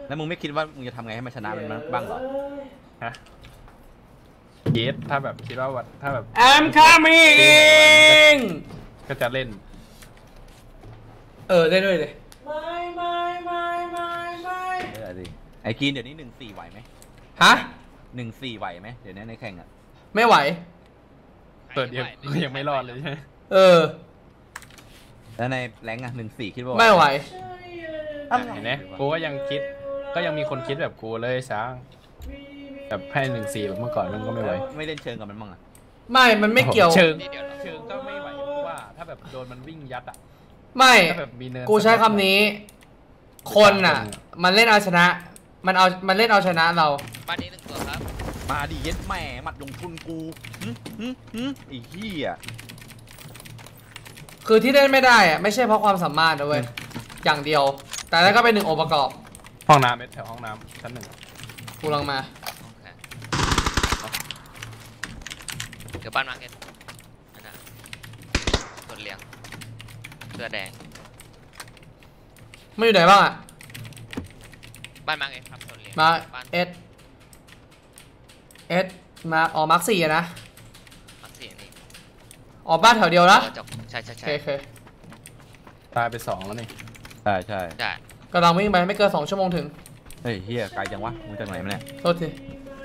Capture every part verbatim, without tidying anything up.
แล้วมึงไม่คิดว่ามึงจะทำไงให้มันชนะมันบ้างเหรอฮะเยสถ้าแบบคิดว่าวัดถ้าแบบ I'm coming ก็จะเล่นเออได้ด้วยเลยไม่ไม่ไม่ไม่ไม่เออดิไอ้กินเดี๋ยวนี้หนึ่งสี่ไหวไหมฮะหนึ่งสี่ไหวไหมเดี๋ยวนี้ในแข่งอ่ะไม่ไหวเปิดยังยังไม่รอดเลยใช่ไหมเออแล้วในแรงอ่ะหนึ่งสี่คิดว่าไม่ไหวเห็นไหมกูก็ยังคิดก็ยังมีคนคิดแบบกูเลยช้างแบบให้หนึ่งสี่แบบเมื่อก่อนมันก็ไม่ไหวไม่เล่นเชิงกับมันมั้งอ่ะไม่มันไม่เกี่ยวเชิงเชิงก็ไม่ไหวเพราะว่าถ้าแบบโดนมันวิ่งยัดอ่ะไม่กูใช้คำนี้คนอ่ะมันเล่นเอาชนะมันเอามันเล่นเอาชนะเราบ้านนี้หนึ่งตัวครับมาดิเย็ดแม่หมัดลงทุนกูฮึฮึฮึไอ้เหี้ยคือที่เล่นไม่ได้อ่ะไม่ใช่เพราะความสามารถนะเว้ยอย่างเดียวแต่แล้วก็เป็นหนึ่งองค์ประกอบห้องน้ำแถวห้องน้ำชั้นหนึ่งกูลองมาเดี๋ยวบ้านมาร์เก็ตนั่นน่ะตัวเลี้ยงเสื้อแดงไม่อยู่ไหนบ้างอ่ะบ้านมาร์เก็ตครับตัวเลี้ยงมาเอสเอสมาออกมาร์คสี่นะมาร์คสี่นี่ออกบ้านแถวเดียวนะใช่ใช่ใช่โอเคตายไปสองแล้วนี่ใช่ใช่ใช่กำลังวิ่งไปไม่เกินสองชั่วโมงถึงเฮ้ยเฮียไกลจังวะมึงจากไหนมาเนี่ยโทษที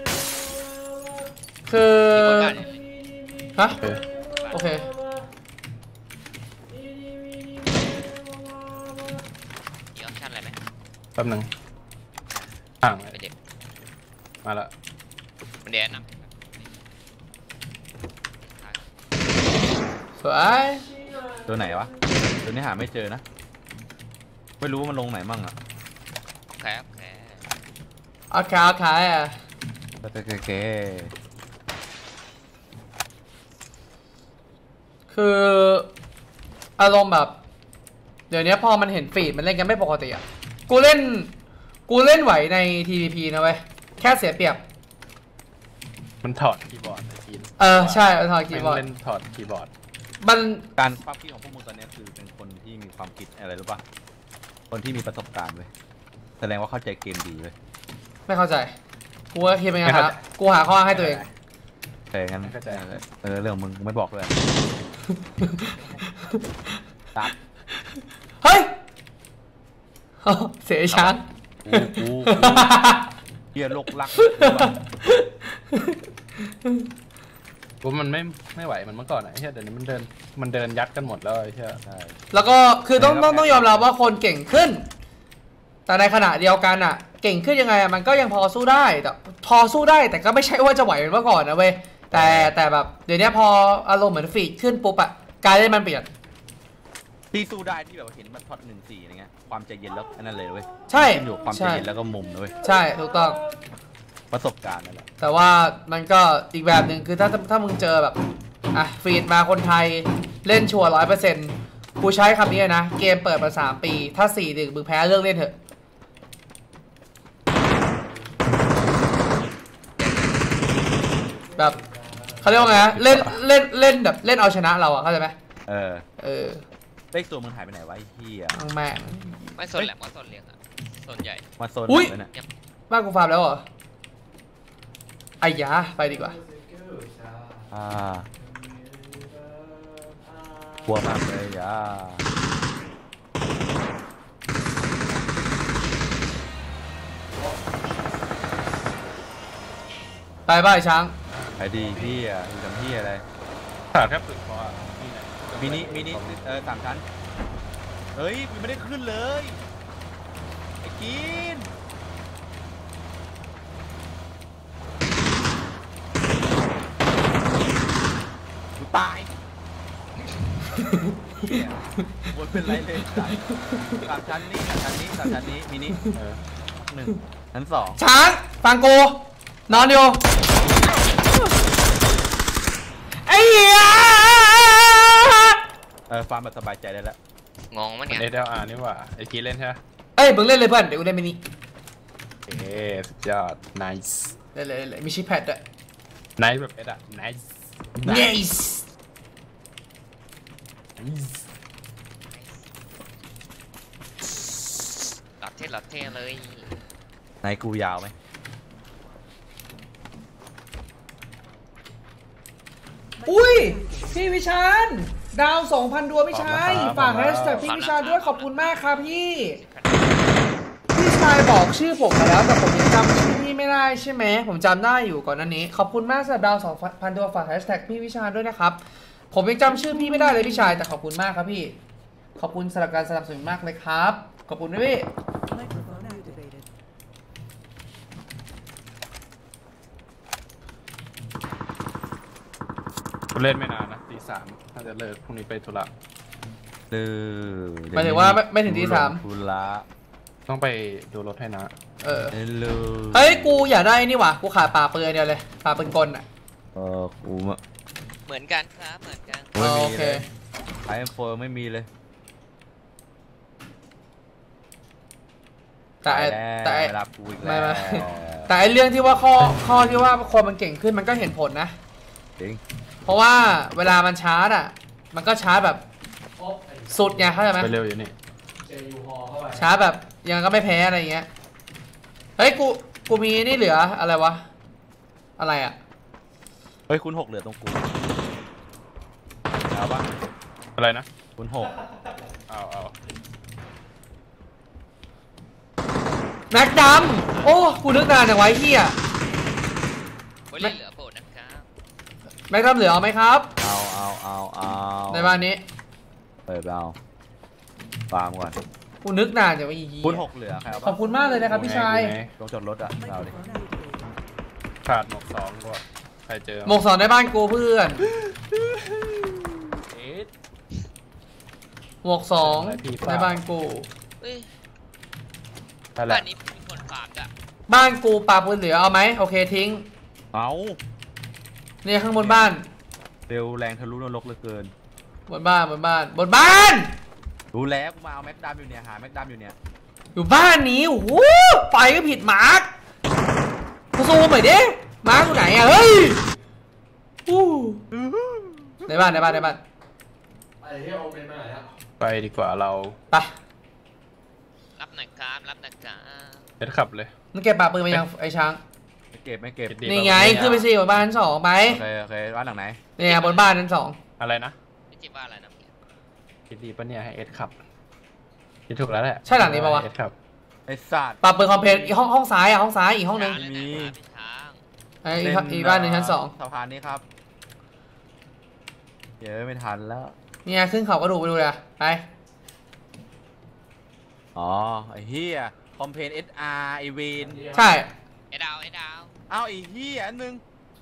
คือฮะโอเคมีออปชั่นอะไรไหมแป๊บนึงห่างไปเด็กมาละเดี๋ยวนำสวยตัวไหนวะตัวนี้หาไม่เจอนะไม่รู้มันลงไหนมั่งอ่ะโอเคโอเคโอเคโอเคอ่ะโอเคโอเคคืออารมณ์แบบเดี๋ยวนี้พอมันเห็นฟีดมันเล่นกันไม่ปกติอ่ะกูเล่นกูเล่นไหวใน ที พี พี นะเว้ยแค่เสียเปรียบมันถอดคีย์บอร์ดกินเออใช่ถอดคีย์บอร์ดเล่นถอดคีย์บอร์ดมันการความคิดของพวกมึงตอนนี้คือเป็นคนที่มีความคิดอะไรรู้ป่ะคนที่มีประสบการณ์เว้ยแสดงว่าเข้าใจเกมดีเว้ยไม่เข้าใจกูว่าคิดเป็นไงครับกูหาข้อให้ตัวเองแต่งั้นเออเรื่องมึงไม่บอกเลยตัดเฮ้ยเสียช้างกูเฮียโลกลักกูมันไม่ไม่ไหวมันเมื่อก่อนไอ้เหี้ยเดี๋ยวนี้มันเดินมันเดินยัดกันหมดแล้วไอ้เหี้ยใช่แล้วก็คือต้องต้องต้องยอมรับว่าคนเก่งขึ้นแต่ในขณะเดียวกันอ่ะเก่งขึ้นยังไงมันก็ยังพอสู้ได้แต่พอสู้ได้แต่ก็ไม่ใช่ว่าจะไหวเหมือนเมื่อก่อนนะเว้ยแต่แต่แบบเดี๋ยวนี้พออารมณ์เหมือนฟีดขึ้นปุ๊บอะการเล่นมันเปลี่ยนที่สู้ได้ที่แบบเห็นมันท็อตหนึ่งสี่อะไรเงี้ยความใจเย็นแล้วนั่นเลยเว้ยใช่อยู่ความใจเย็นแล้วก็มุมเลยใช่ถูกต้องประสบการณ์นั่นแหละแต่ว่ามันก็อีกแบบหนึ่งคือถ้าถ้ามึงเจอแบบอ่ะฟีดมาคนไทยเล่นชัวร์ร้อยเปอร์เซ็นต์กูใช้คำนี้นะเกมเปิดมาสามปีถ้าสี่หนึ่งมึงแพ้เลิกเล่นเถอะแบบเขาเรียกว่าไงเล่นเล่นเล่นแบบเล่นเอาชนะเราอะเข้าใจไหมเออเออเลขตัวมึงหายไปไหนวะไอ้เหี้ยแม่งไม่โซนแหลมว่าโซนเลี้ยงอะโซนใหญ่มาโซนอุ้ยเนี่ยบ้านกูฟาร์มแล้วเหรอไอ้ยาไปดีกว่าอ่ากลัวมากเลยยาไปบ้านช้างไปดีพี่อ่ะทำพี่อะไรขาดแค่ปืนพอมินิมินิเออสามชั้นเฮ้ยกูไม่ได้ขึ้นเลยไอ้กินกูตายวนเป็นไรเลยสามชั้นนี้สามชั้นนี้สามชั้นนี้มินิหนึ่งชั้นสองช้างฟังกูนอนอยู่ไอ้เหี้ยเออฟาร์มแบบสบายใจได้แล้วงงมั้ยเนี่ยเอเดลอาร์นี่ว่าไอ้กีเล่นใช่ไหมเอ้ยมึงเล่นเลยเพื่อนเดี๋ยวกูเล่นมินิเอ๊สุดยอด nice เล่นเลยเลยมีชิปแพดด้วย nice แบบเอ็ดอะ nice nice หลับเท่หลับเท่เลยไหนกูยาวไหมอุ้ยพี่วิชาญดาว สองพัน ดวงพี่ชายฝากแฮชแท็กพี่วิชาญด้วยขอบคุณมากครับพี่พี่ชายบอกชื่อผมมาแล้วแต่ผมยังจำชื่อพี่ไม่ได้ใช่ไหมผมจำได้อยู่ก่อนหน้านี้ขอบคุณมากสำหรับดาว สองพัน ดวงฝากแฮชแท็กพี่วิชาญด้วยนะครับผมยังจำชื่อพี่ไม่ได้เลยพี่ชายแต่ขอบคุณมากครับพี่ขอบคุณสำหรับการสนับสนุนมากเลยครับขอบคุณด้วยพี่เล่นไม่นานนะตีสามน่าจะเลิกพรุ่งนี้ไปธุระเออหมายถึงว่าไม่ไม่ถึงตีสามทุละต้องไปดูรถให้นะเออเอลเฮ้ยกูอยากได้นี่หว่ากูขาดปลาเปลือยเดียวเลยปลาปืนกลอ่ะเออกูมเหมือนกันครับเหมือนกันไม่โอมีเคเลยไอเอ็มโฟไม่มีเลยแต่ไอ้ไปแต่ไอ้แล้วรับกูอีกไม่แล้วไม่แต่ไอ้เรื่องที่ว่าข้อข้อที่ว่าคนมันเก่งขึ้นมันก็เห็นผลนะจริงเพราะว่าเวลามันชาร์จอ่ะมันก็ชาร์จแบบสุดไงเข้าใจไหมไปเร็วอยู่นี่ชาร์จแบบยังก็ไม่แพ้อะไรเงี้ยเฮ้ยกูกูมีนี่เหลืออะไรวะอะไรอ่ะเฮ้ยคุณหกเหลือตรงกูเอาปะอะไรนะคุณหกเอาเอาแม็กดำโอ้กูนึกนานแต่ไว้เฮียโอ้ยเล่นเหลือโบดนะครับแม็กดำเหลือเอาไหมครับเอาเอาเอาเอาในบ้านนี้เปิดไปเอาฟาร์มก่อนกูนึกนานแต่ว่าอีเหี้ยคุณหกเหลือใครเอาขอบปะคุณมากเลยนะครับพี่ชายลงจอดรถอ่ะเอาดิขาดหมวกสองก็ใครเจอหมวกสอนในบ้านกูเพื่อนเอ๊ะหมวกสองในบ้านกูเฮ้ยนั่นแหบ้าละนนี้มีคนฝากอะบ้านกูปลาปืนเหลือเอาไหมโอเคทิ้งเอานี่ข้างบนบ้านเร็วแรงทะลุนรกเหลือเกินบนบ้านบนบ้านบนบ้านรู้แล้วกูมาเอาแม็กดัมอยู่เนี่ยหาแม็กดัมอยู่เนี่ยอยู่บ้านนี้โอ้โหไปก็ผิดมาร์คกูซูมหน่อยดิมาร์คอยู่ไหนอะเฮ้ยอู้ในบ้านในบ้านในบ้านไปดีกว่าเราไปรับหน่อยครับรับหน่อยครับเอ็ดขับเลยมึงเก็บปลาปืนมายังไอ้ช้างไม่เก็บไม่เก็บดีนี่ไงขึ้นไปสิบนบ้านชั้นสองไปโอเคโอเคบ้านหลังไหนเนี่ยบนบ้านชั้นสองอะไรนะพี่จิ๊บว่าอะไรนะคิดดีปะเนี่ยให้เอ็ดขับคิดถูกแล้วแหละใช่หลังนี้ปะวะเอ็ดขับไอ้สัตว์ปลาปืนคอมเพลตอีกห้องห้องซ้ายอะห้องซ้ายอีกห้องนึงช้าเลยมีนะครับพี่ช้างไอ้อีกอีกบ้านหนึ่งชั้นสองสะพานนี้ครับเยอะไม่ทันแล้วเนี่ยขึ้นเขากระดูกไปดูเลยไปอ๋อไอ้เฮียคอมเพนเอสอาร์ไอเวนใช่ไอ้ดาวไอ้ดาวอ้าวไอ้เฮียอันนึง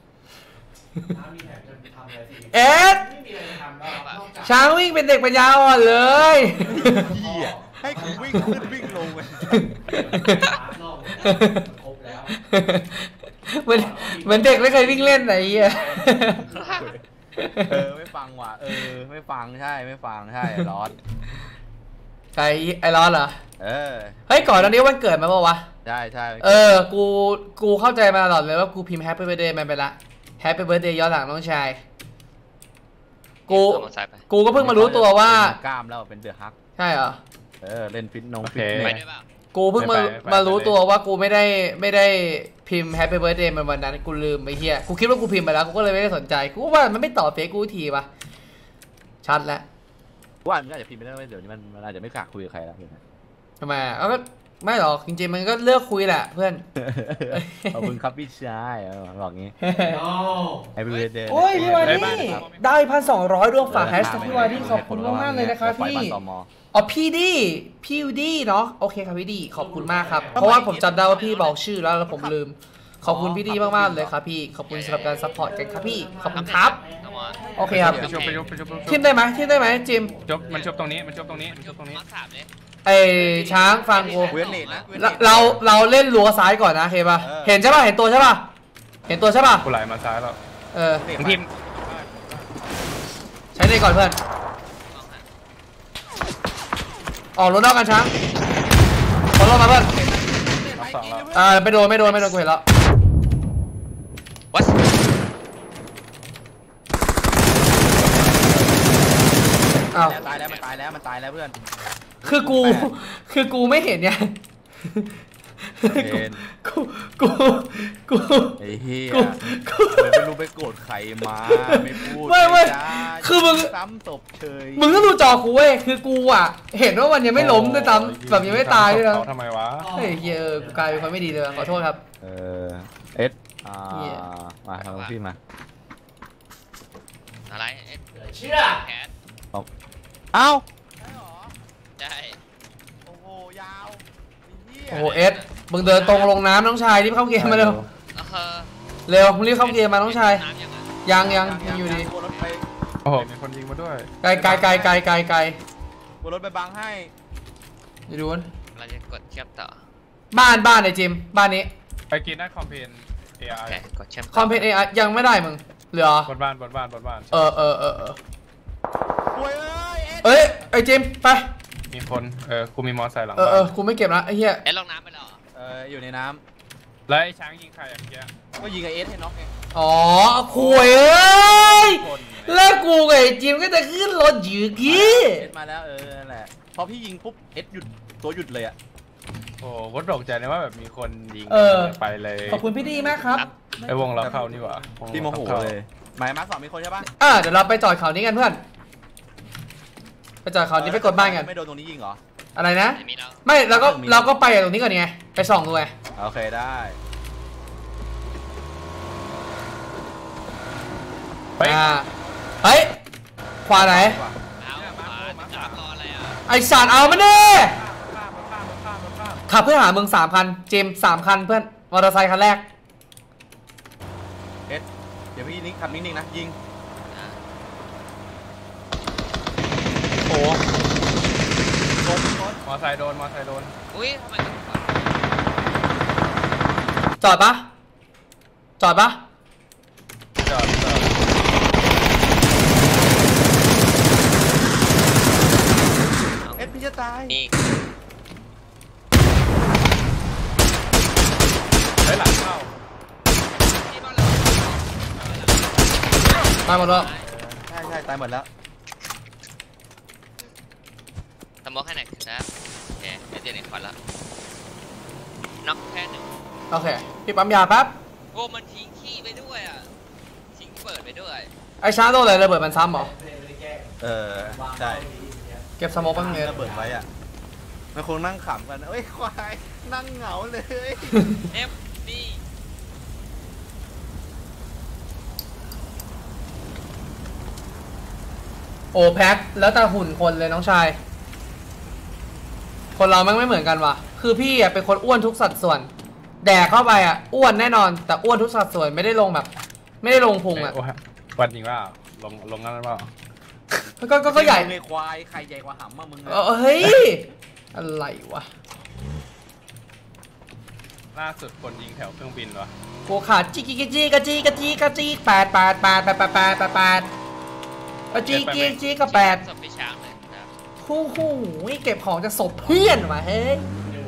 เอ็ดช้างวิ่งเป็นเด็กปัญญาอ่อนเลยเฮียให้กูวิ่งขึ้นวิ่งลงไปเหมือนเหมือนเด็กไม่เคยวิ่งเล่นไหนเหี้ยเออไม่ฟังว่ะเออไม่ฟังใช่ไม่ฟังใช่ร้อนไอ้ไอ้ร้อนเหรอเออเฮ้ยก่อนตอนนี้วันเกิดมาเปล่าวะใช่ใช่เออ กู กูเข้าใจมาตลอดเลยว่ากูพิมพ์แฮปปี้เบิร์ดเดย์มันไปละแฮปปี้เบิร์ดเดย์ย้อนหลังน้องชาย กูเอามอเตอร์ไซค์ไปกูก็เพิ่งมารู้ตัวว่าเป็นกล้ามแล้วเป็นเดือดฮักใช่เหรอเออเล่นฟิตนงโอฟิเคตไปเนสด้วยเปล่ากูเพิ่งมาไม่ไปไม่ไปมารู้ไม่ไปตัวว่ากูไม่ได้ไม่ได้พิมพ์แฮปปี้เบิร์ดเดย์มันวันนั้นกูลืมไปเฮียกูคิดว่ากูพิมพ์ไปแล้วกูก็เลยไม่ได้สนใจกูว่ามันไม่ตอบเฟซกูทีปะชัดแล้วว่ามันก็อาจจะพิมพ์ไปได้เดี๋ยวนี้มันมันอาจจะไม่กล้าคุยกับใครแล้วเพื่อนทำไมอ่ะเอาก็ไม่หรอกจริงๆมันก็เลือกคุยแหละเพื่อนขอบคุณครับพี่ชายเออบอกงี้ไอ้เบเดย์โอ้ยพี่วาได้นี่บ้านครับได้พันสองร้อยดวงฝากแฮชแท็กพี่วานี่ขอบคุณมากๆเลยนะครับพี่อ๋อพี่ดีพี่ดีเนาะโอเคครับพี่ดีขอบคุณมากครับเพราะว่าผมจำได้ว่าพี่บอกชื่อแล้วแล้วผมลืมขอบคุณพี่ดีมากๆเลยครับพี่ขอบคุณสำหรับการซัพพอร์ตกันครับพี่ขอบคุณครับเอามาโอเคครับไปชุบไปชุบไปชุบไปทิชุมบได้ไหมทิมได้ไหมจิมชุบมันชุบตรงนี้มันชุบตรงนี้มันชุบตรงนี้มาร์คสามเลยไอช้างฟังกูเวียนเนตนะเราเราเราเล่นลัวซ้ายก่อนนะโอเคป่ะเห็นใช่ป่ะเห็นตัวใช่ป่ะเห็นตัวใช่ป่ะกูไหลมาซ้ายแล้วเออมึงพิมพ์ใช้ในก่อนเพื่อนออกรถนอกกันช้างขอรถมาเพื่อนรอบสองแล้วอ่าไม่โดนไม่โดนไม่โดนกูเห็นแล้ววัดอ้าวตายแล้วมันตายแล้วมันตายแล้วเพื่อนคือกูคือกูไม่เห็นเนี่ยเอ็นกูกูกูไอ้เหี้ยกูกูไม่รู้ไปโกรธใครมาไม่พูดไม่ไม่จ้าคือมึงซ้ำศพเฉยมึงต้องดูจอกูเว้ยคือกูอ่ะเห็นว่ามันยังไม่ล้มด้วยซ้ำแบบยังไม่ตายด้วยนะเขาทำไมวะเฮ้ยเหี้ยเออกูกลายเป็นคนไม่ดีเลยว่ะขอโทษครับเออเอสอ่าเหี้ยมาทำพี่มาอะไรเอ็ดเชื่อแคสเอ้าใช่โอ้โหยาวไหี้ยโอ้โหเอสมึงเดินตรงลงน้ำน้องชายรีบเข้าเกมมาเร็วเออเร็วมึงรีบเข้าเกมมาน้องชายน้ำยังไงยังยังยังอยู่ดีกลัวรถไปโอ้โหมีคนยิงมาด้วยไกลไกลไกลไกลไกลไกลกลัวรถไปบังให้อยู่ดูนเราจะกดเชื่อมต่อบ้านบ้านไอ้จิมบ้านนี้ไปกินได้คอมเพนเอไอโอเคกดเชื่อมต่คอมเพลตเอยังไม่ได้มึงเหลือบนบ้านบนบ้านบนบ้านเออเออเออเออโอ้ยเอ้ยเอสเอ้ยไอ้จิมไปมีคนเออกูมีมอไซค์หลังเออบ้าเออน กูไม่เก็บละไอ้เหี้ยเอ็ดลงน้ำไปแล้วเหรอเอออยู่ในน้แล้วไอ้ช้างยิงใครอย่างเงี้ยำก็ยิงไอเอสให้น็อกไงอ๋อคุยเอ้ยคนแล้วกูกับไอ้จิมก็จะขึ้นรถยืกี้เอสมาแล้วเออนั่นแหละพอพี่ยิงปุ๊บเอสหยุดตัวหยุดเลยอ่ะโอ้ก็ตกใจนะว่าแบบมีคนยิงเออไปเลยขอบคุณพี่ดีมากครับไอ้วงเราเข้านี่หว่าพี่โมโหเลยหมายมาร์คสองมีคนใช่ปะอ่ะเดี๋ยวเราไปจอดเขานี้กันเพื่อนไปจอดเขานี้ไปกดบ้านกันไม่โดนตรงนี้ยิงเหรออะไรนะไม่มีแล้วไม่เราก็มีเราก็ไปตรงนี้ก่อนไงไปส่องดูไงโอเคได้ไปอ่าเฮ้ยขวาไหนเอามาจับรออะไรอ่ะไอสัตว์เอามาดิข้ามข้ามข้ามข้ามขับเพื่อหามึงสามคันเจมสามคันเพื่อนมอเตอร์ไซค์คันแรกเอสเดี๋ยวพี่นิ่งขับนิ่งๆนะยิงอ่ะโอ้โดนโดนมอไซค์โดนมอไซค์โดนอุ้ยทำไมต้องกดจอดปะจอดปะจอดจอดเอสพี่จะตายนี่เฮ้ยหลังเข้านี่บ้านเราตายหมดแล้วใช่ใช่ตายหมดแล้วสมองให้หน่อยครับโอเคเดี๋ยวเดี๋ยวนี้ขอละน็อกแค่หนึ่งโอเคพี่ปั๊มยาแป๊บโอ้มันทิ้งขี้ไปด้วยอ่ะทิ้งเปิดไปด้วยไอช้างโดนอะไรระเบิดมันซ้ำเหรอเออใช่เก็บสโมกบ้างเลยระเบิดไว้อ่ะมันคงนั่งขำกันเอ้ยควายนั่งเหงาเลยเอฟดีโอแพ็คแล้วแต่หุ่นคนเลยน้องชาย คนเราแม่งไม่เหมือนกันว่ะคือพี่อ่ะเป็นคนอ้วนทุกสัดส่วน แดกเข้าไปอ่ะอ้วนแน่นอน แต่อ้วนทุกสัดส่วนไม่ได้ลงแบบ ไม่ได้ลงพุงอ่ะโอ้ยวันจริงว่าลงลงนั่นเปล่าก็ก็ก็ใหญ่ในควายใครใหญ่กว่าหำมามึงเออเฮ้ยอะไรวะล่าสุดคนยิงแถวเครื่องบินวะกูขาดจิกจิกจิกจิกจิกจิกแปดแปดแปดแปดแปดแปดแปดแปดจิกจิกจิกก็แปดศพพี่ช้างเลยนะครับคู่คู่เก็บของจะศพเพื่อนว่ะเฮ้ย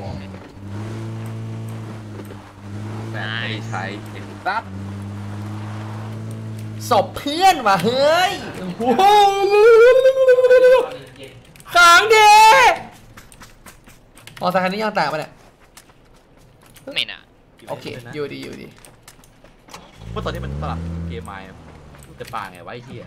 แบบไม่ได้ใช้เอ็นซับศพเพื่อนว่ะเฮ้ยโอ้โหขังเดมอเตอร์ไซค์คันนี้ยังแตกปะเนี่ยไม่น่ะโอเคอยู่ดีอยู่ดีเพราะตอนนี้มันสลับเกมไม้จะปาไงไวะไอ้เฮีย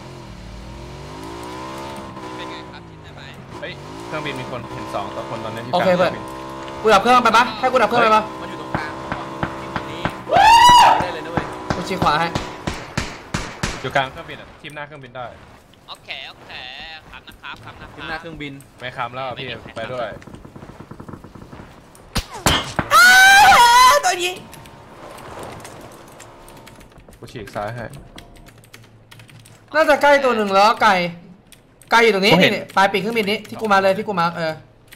เป็นไงครับทิศได้ไหมเฮ้ยเครื่องบินมีคนเห็นสองต่อคนตอนนี้ที่โอเคกลางเพื่อนกูดับเครื่องไปปะให้กูดับเครื่องไปปะมันอยู่ตรงกลางที่ตรงนี้ได้เลยนะเว้ยกูชี้ขวาให้อยู่กลางเครื่องบินอ่ะทีมหน้าเครื่องบินได้โอเคโอเคครับนะครับครับนะคขึ้นหรัน้าบเครื่องบินไม่คำแล้วอะพี่ไปด้วยตัวยิงกูฉีกซ้ายให้น่าจะใกล้ตัวหนึ่งแล้วไก่ไก่อยู่ตรงนี้นี่นี่ปลายปีกเครื่องบินนี้ที่กูมาเลยที่กูมาร์คเออ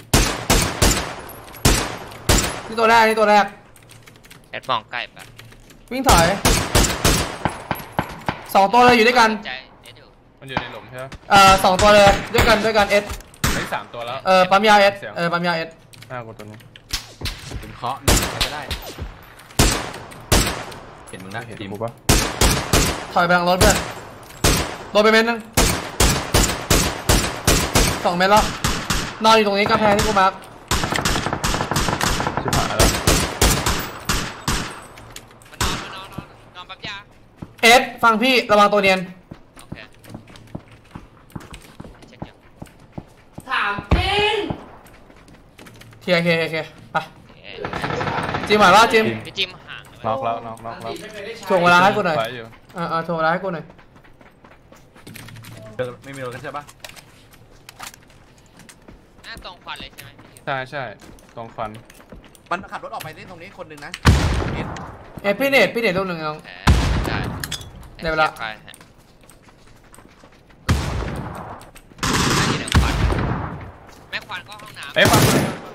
นี่ตัวแรกนี่ตัวแรกแอดมองใกล้ปะวิ่งถอยสองตัวเลยอยู่ด้วยกันใจเอ็ดอยู่มันอยู่ในหลุมใช่ไหมเอ่อสองตัวเลยด้วยกันด้วยกันเอสเฮ้ยสามตัวแล้วเออปั๊มยาเอสสียงเออปั๊มยาเอสหน้ากูตัวนี้ถึงเคาะนี่ใครก็ได้เห็นมึงนะเห็นทีมกูปะถอยไปทางรถเพื่อนรถไปเม็ดนึงสองเม็ดแล้วนอนอยู่ตรงนี้กระแพงที่กูมาร์คชิบหายแล้วฟังพี่ระวังตัวเนียนโอเคเช็คยังถามจริงเคลียร์เคลียร์เคลียร์ไปเอ๊ะจิมหมายว่าจิมพี่จิมห่างเลยน็อกแล้วน็อกน็อกแล้วถ่วงเวลาให้กูหน่อยไหวอยู่เออเออถ่วงเวลาให้กูหน่อยเดินไม่มีรถกันใช่ปะหน้าตรงควันเลยใช่ไหมพี่จิมใช่ใช่ตรงฟันมันขับรถออกไปเล่นตรงนี้คนหนึ่งนะเห็นเอ้พี่เนตพี่เนตลูกหนึ่งน้องแผลได้ได้เวลาใครฮะน่าจะเดือดควันแม่ควันก็ห้องน้ำเอ้ยฟัน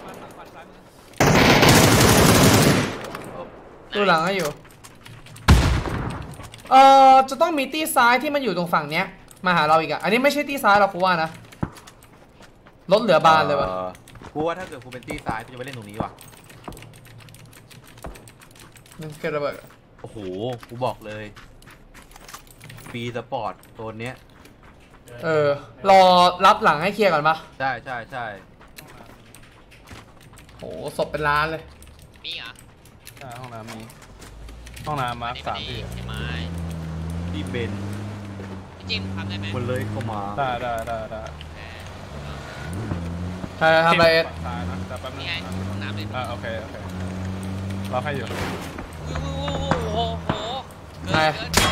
ดูหลังให้อยู่เออจะต้องมีตีซ้ายที่มันอยู่ตรงฝั่งเนี้ยมาหาเราอีกอะอันนี้ไม่ใช่ตีซ้ายหรอกกูว่านะรถเหลือบานเลยวะออกูว่าถ้าเกิดกูเป็นตีซ้ายกูจะไปเล่นตรงนี้ว่ะนึงเกิดระเบิดโอ้โหกูบอกเลยปีสปอร์ตตัวเนี้ยเออรอรับหลังให้เคลียร์ก่อนปะใช่ใช่ใช่โหศพเป็นล้านเลยมีเหรอใช่ห้องน้ำมีห้องน้ำมาร์คสามที่ใช่ไหมที่เบนพี่จิมทำได้ไหมมันเลยเข้ามาได้ได้ได้ได้แผลใช่ทำอะไรเอสฝั่งซ้ายนะแต่แป๊บนึนี่งไงห้องน้ำเลยอ่าโอเคโอเคเราให้อยู่โอ้โหโอ้โหเกินเกินเกิ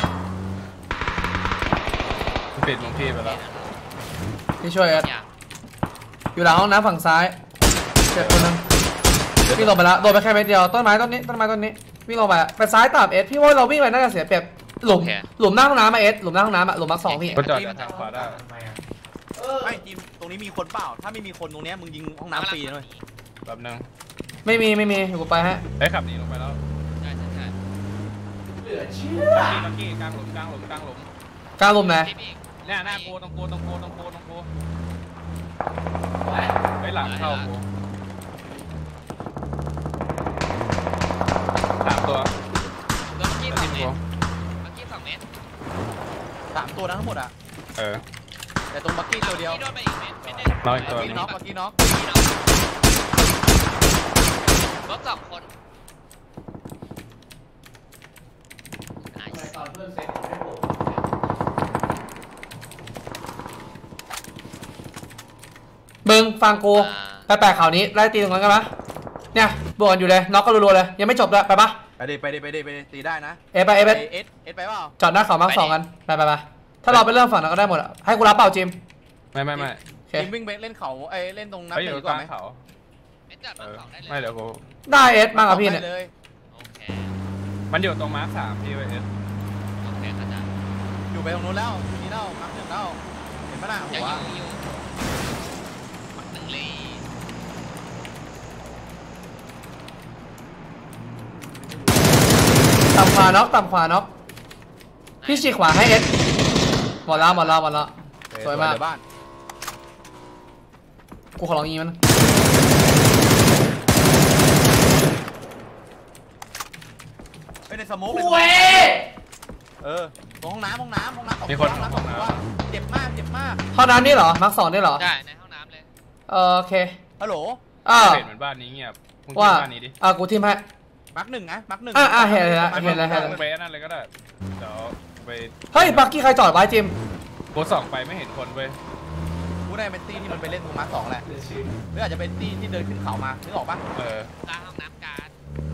นปิดมุมพี่ไปแล้วพี่ช่วยเอสอย่าอยู่หลังห้องน้ำฝั่งซ้ายเจ็บคนนึงวิ่งลงไปแล้วโดนไปแค่เม็ดเดียวต้นไม้ต้นนี้ต้นไม้ต้นนี้วิ่งลงไปอะไปซ้ายตามเอสพี่ว่าเราวิ่งไปน่าจะเสียเปรียบหลุมหลุมหน้าห้องน้ำมาเอสหลุมหน้าห้องน้ำอะหลุมมาร์คสองพี่ก็จอดทางขวาได้ไม่จิมตรงนี้มีคนเปล่าถ้าไม่มีคนตรงเนี้ยมึงยิงห้องน้ำฟรีเลยแป๊บนึงไม่มีไม่มีอยู่กูไปฮะเอ้ยขับหนีลงไปแล้วใช่ใช่ใช่ลักกี้ลักกี้กลางหลุมกลางหลุมกลางหลุมกลางหลุมไหนพี่พี่เนี่ยหน้ากูตรงกูตรงกูตรงกูตรงกูไอ้ยหลังเข้ากูสามตัวโดนเมื่อกี้ไอ้สองที่เมตัวตรเมื่อกี้สองเมตรสามตัวนะทั้งหมดอ่ะเออแต่ตรงบักกี้ตัวเดียวพี่โดนไปอีกเมตรเมตรหนึ่งน้อยตัวบักกี้น็อกบักกี้น็อกพี่น้องรถสองคนไนส์มึงฟังกูอ่าไปแปะข่าวนี้ไล่ตีตรงนั้นกันปะเนี่ยบวกกันอยู่เลยน็อกก็รัวๆเลยยังไม่จบด้วยไปปะไปดิไปดิไปดิไปดิตีได้นะเอไปเอไปเอสเอสไปเปล่าจอดหน้าเขามาร์คสองกันไปไปไปถ้าเราไปเริ่มฝั่งนั้นก็ได้หมดอะให้กูรับเปล่าจิมไม่ไม่ไม่โอเคจิมวิ่งไปเล่นเขาเอ้ยเล่นตรงน้ำไปอหยู่นึ่งกก่อนลางไหมเขาเมตรจอดเอรถอสองได้เลยไม่เดี๋ยวกูได้เอสมากับพี่เนี่ยเลยโอเคมันอยู่ตรงมาร์คสามพี่เวเอสโอเคเข้าใจอยู่ไปตรงนู้นแล้วนี่แล้วน้ำหนึ่งแล้วเห็นปะน่ะหัยังวอยู่อยู่มักหนึ่งเลยต่ำขวาน็อกต่ำขวาน็อกพี่ฉีกขวาให้เอสหมดแล้วหมดแล้วหมดแล้ว สวยมากในบ้านกูขอลองยิงมันไปในสโมกเลยเออตรงห้องน้ำห้องน้ำห้องน้ำสองมีตัควน ห้องน้ำสองตัวเจ็บมากเจ็บมากห้องน้ำนี่เหรอมาร์คสองนี่เหรอได้ในห้องน้ำเลยเออโอเคฮัลโหลอ่าเห็นเหมือนบ้านนี้เงียบมึงว่าที่บ้านนี้ดิอ่ากูทิมให้มาร์กหนึ่งนะมาร์กหนึ่งอ่ะอ่ะเห็นแล้วไม่เห็นแล้วเห็นแล้วมึงไปนั่นเลยก็ได้เดี๋ยวไปเฮ้ยบักกี้ใครจอดไว้จิมกูส่องไปไม่เห็นคนเว้ยกูได้เป็นตีที่มันไปเล่นตรงมาร์กสองแหละหรืออาจจะเป็นตีที่เดินขึ้นเขามานึกออกปะเออกลางห้องน้ำการ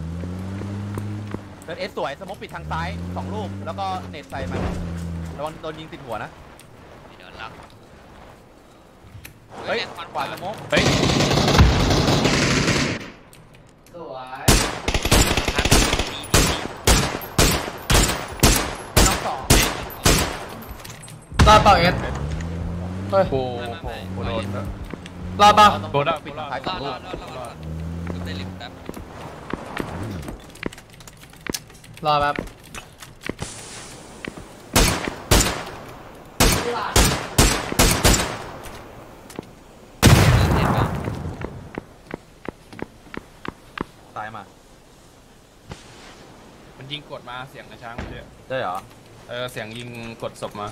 เดินเอสสวยสโมกปิดทางซ้ายสองลูกแล้วก็เน็ตใส่มันระวังโดนยิงติดหัวนะไม่โดนล็อกเฮ้ยแรงควันขวาสโมกเฮ้ยสวยน้องสองรอดเปล่าเอสเฮ้ยกูกูกูโดนแล้วรอดเปล่าโดนแล้วปิกูดรทาอง ดซ้ายสรออง ดลูรอก ดรอดรอดรอดจุดได้ลิฟต์แป๊บรอแบบเห็นปะซ้ายมามันยิงกดมาเสียงในช้างเมื่อกี้ได้เหรอเออเสียงยิงกดศพมา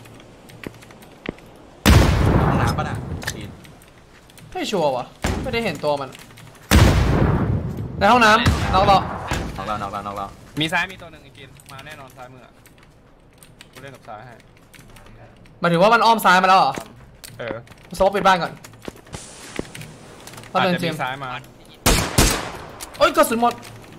ห้องน้ำปะน่ะตีนไม่ชัวร์วะไม่ได้เห็นตัวมันในห้องน้ำน็อกเรานอกแล้วนอกแล้วนอกแล้วมีซ้ายมีตัวหนึ่งอีกกินมาแน่นอนซ้ายมืออะกูเล่นกับซ้ายให้หมายถึงว่ามันอ้อมซ้ายมาแล้วเหรอเออโซฟปิดบ้านก่อนตอนอาจเดินจะเจมีมส์ซ้ายมาโอ้ยกระสุนหมด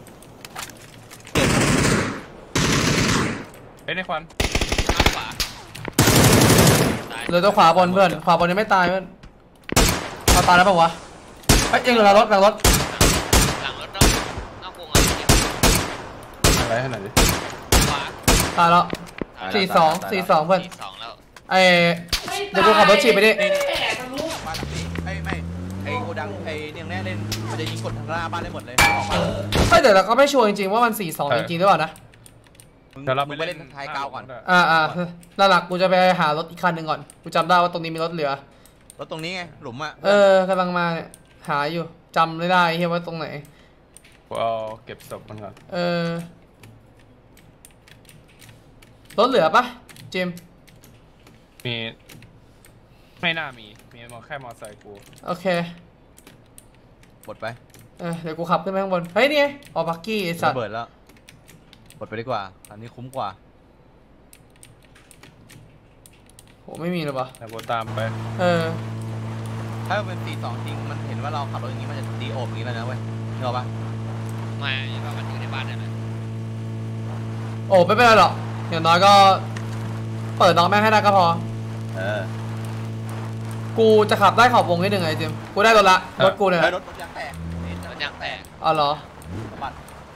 เฮ้ยในควันข้างขวาซ้ายเหลือตัวขวาบนเพื่อนขวาบนยังไม่ตายเพื่อนเอาตายแล้วเปล่าวะเอ้ยยังเหลือรถหลังรถหลังรถนอกนอกวงอะไรเนี่ยอะไรให้หน่อยดิขวาตายแล้วตายแล้วสี่สองตายแล้วสี่สองเพื่อนสี่สองแล้วไอเดี๋ยวกูขับรถฉีดไปดินี่นี่บ้านหลังนี้ไอ้ไม่ไอ้โกดังไอ้เนี่ยแน่เล่นมันจะยิงกดทางหน้าบ้านได้หมดเลยออกมาเฮ้ยแต่เราก็ไม่ชัวร์จริงๆว่ามันสี่สองจริงๆหรือเปล่านะมึงเดี๋ยวเรามึไปงไปเล่เล่นนท้ายกาวก่อนอ่าอ่าหลักๆกูจะไปหารถอีกคันหนึ่งก่อนกูจำได้ว่าตรงนี้มีรถเหลือรถตรงนี้ไงหลุมอ่ะเออกำลังมาเนี่ยหาอยู่จำไม่ได้เฮียว่าตรงไหนกูเอาเก็บศพมันก่อนเออรถเหลือปะเจมส์มีไม่น่ามีมีแค่มอไซค์กูโอเคหมดไปเออเดี๋ยวกูขับขึ้นไปข้างบนเฮ้ยนี่ไงออบักกี้ไอสัตระว์เบิดแล้วหมดไปดีกว่าอันนี้คุ้มกว่าโหไม่มีเลยปะแต่กูตามไปเออถ้าเป็นสี่สองจริงมันเห็นว่าเราขับรถอย่างนี้มันจะตีโอบอย่างนี้แล้วนะเว้ยเห็นปะไม่ว่ามันอยู่ในบ้านนั่นแหละโอ้ไม่เป็นไรหรอกอย่างน้อยก็ เปิดน้องแม่งให้ได้ก็พอเออกูจะขับได้ขอบวงนิดหนึ่งไอ้เจมส์กูได้รถละรถกูเนี่ยแล้วรถรถยางแตกมันยางแตกอ๋อเหรอสะบัด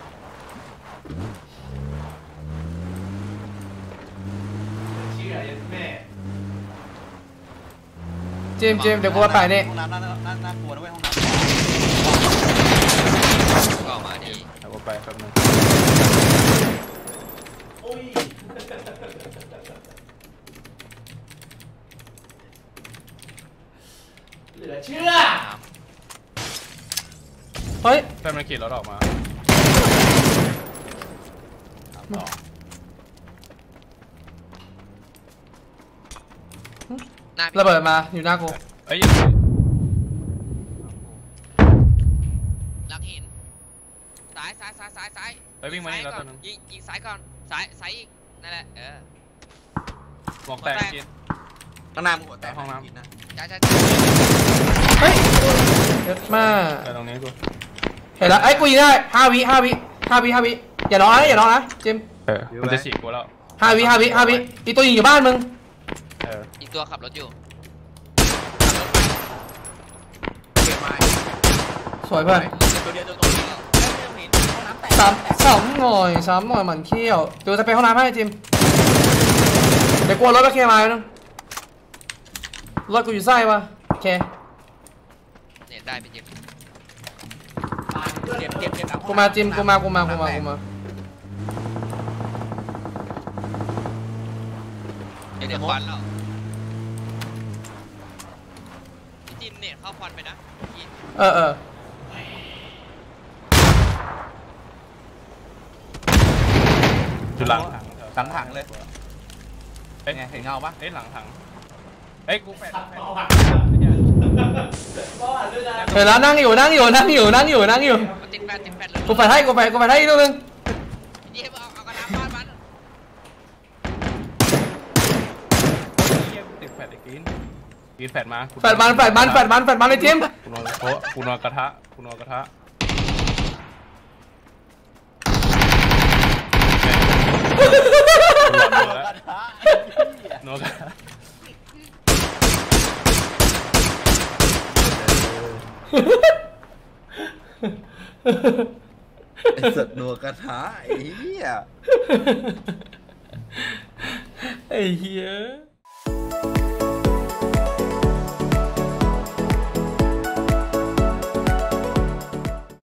เจมส์เจมส์เดี๋ยวกูมาไปนี่ห้องน้ำน่าน่าน่ากลัวนะเว้ยห้องน้ก็ออกมาดีแต่กูไปแป๊บนึงเหลือเชื่อเฮ้ยแป๊บนึงขี่รถออกมาหน้าพี่ระเบิดมาอยู่หน้ากูเอ้ยยังหลังหินซ้ายซ้ายซ้ายซ้ายซ้ายไปวิ่งมานี่แล้วก่ตัอวน นึงยิงยิงซ้ายก่อนซ้ายซ้ายอีกนั่นแหละเออหมวกแตกกินำข้างหน้ามึงหัวแตกห้องน้ำหิะใช่ใช่เฮ้ยเยอะมากไปตรงนี้กูเห็นแล้วไอ้ยกูยิงได้ห้าวิห้าวิห้าวิห้าวิอย่าร้องนะอย่าร้องนะเจมส์เออมันจะฉีกกูแล้วห้าวิห้าวิห้าวิอีตัวยิงอยู่บ้านมึงเอออีกตัวขับรถอยู่เก็บไม้สวยเพื่อนตัวเดียวตัวตรงนี้ไม่ต้องเห็นห้องน้ำแตกสามสามหน่อยสามหน่อยหมันเขี้ยวเดี๋ยวจะไปห้องน้ำให้เจมส์เดี๋ยวกลัวรถไปเคลียร์มาแล้วนึงรถกูอยู่ไส้วะโอเคเนี่ยได้เป็นยิงเจ็บเจ็บเจ็บหลังห้กูองมาน้ำจิมกูมากูมากูมากูมาเดี๋ยวเดี๋ยวควันแล้วพี่จิมเนี่ยเข้าควันไปนะยิงเออเอออยู่หลังถังหลังถังเลยเอ้ยไงเห็นเงาปะเอ้ยหลังถังเอ้ยกูแปดเห็นแล้วนั่งอยู่นั่งอยู่นั่งอยู่นั่งอยู่นั่งอยู่มันติดแฟนติดแฟนเลยกูไปให้กูไปกูไปให้อีกตัวนึงพี่จิมเอาเอากระดาษบ้านมันเหี้ยกูติดแฟดไอ้กินกินแฟดมากูแฟดมันแฟดมันแฟดมันแฟดมันเลยจิมกูนอนโต๊ะกูนอนกระทะกูนอนกระทะกูนอนแล้วนอนกระทะไอ้สัตว์นัวกระทะไอ้เหี้ยไอ้เหี้ย